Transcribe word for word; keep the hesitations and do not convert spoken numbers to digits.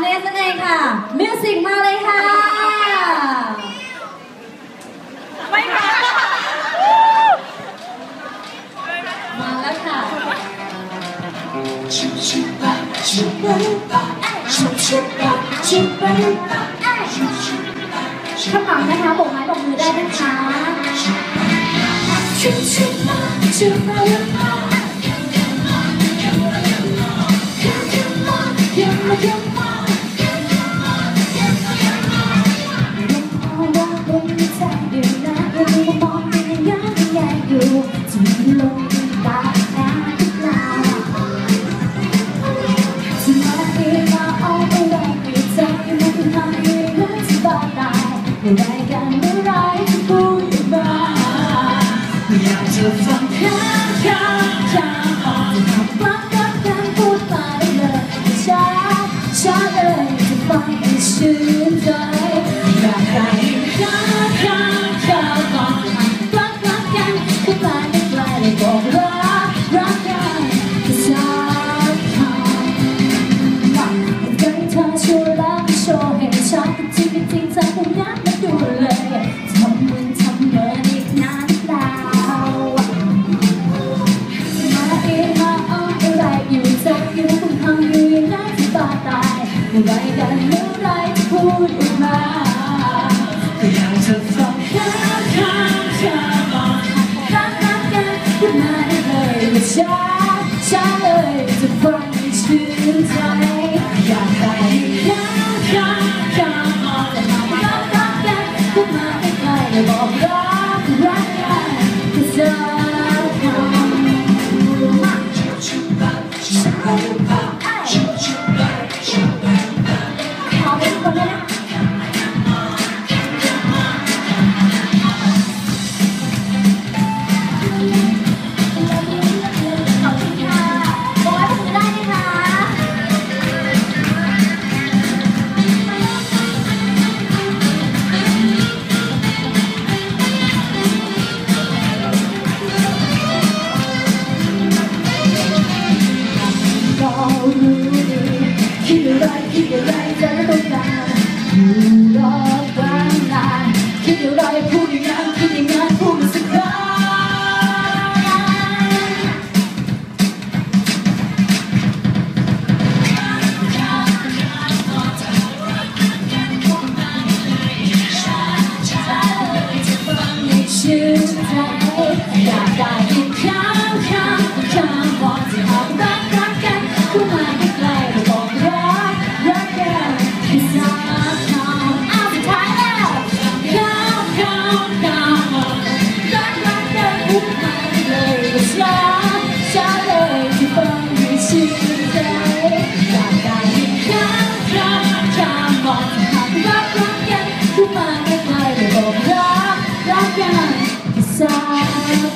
เนสนั่นเองค่ะมิวสิกมาเลยค่ะไม่มามาแล้วค่ะข้างหลังนะคะบอกไม้บอกมือได้นะคะรายการเมื่อไรจะพูดมาอยากจะฟังข้างข้างข้างออกจากปากก็การพูดมาได้เลยช้าช้าเลยจะฟังให้ชื่นใจอยากได้ข้างข้างข้างออกจากปากรักกันพูดมาได้ไกลเลยบอกรักรักกันสักคำกันเธอช่วยแล้วไม่โชว์ให้ฉันจริงจริงใจคงนักดูเลยทำเหมือนทำเหมือนอีกนานเปล่ามาเองมาอ้ออะไรอยู่ใจอยู่คุณทำอยู่น่าจะบ้าตายเมื่อไรกันเมื่อไรจะพูดออกมาก็อยากจะฟังข้างข้างข้างบอกรักรักกันพูดมาได้เลยว่าช้าช้าเลยจะฟังให้ชื่นใจอยากได้ข้างข้างข้างบอกบอกรักรักกันก็จะทำขอเป็นคนเลยนะขอบคุณค่ะบอกให้ผมได้ไหมคะคิดอะไรคิดอะไรใจต้องการอยู่รอบางนานคิดอะไรพูดอย่างนั้นคิดอย่างนั้นพูดสักครั้งชื่นใจอยากได้ยินข้างข้างข้างบอกจะเอารักรักกันพูดมาใกล้ๆบอกรักรักกันให้สักคำอ้าวสุดท้ายแล้วข้างข้างข้างบอกรักรักกันพูดมาเลยว่าช้าช้าเลยที่ฟังให้ชื่นใจอยากได้ยินข้างข้างข้างบอกจะเอารักรักกันพูดมาใกล้ๆบอกรักรักกันSad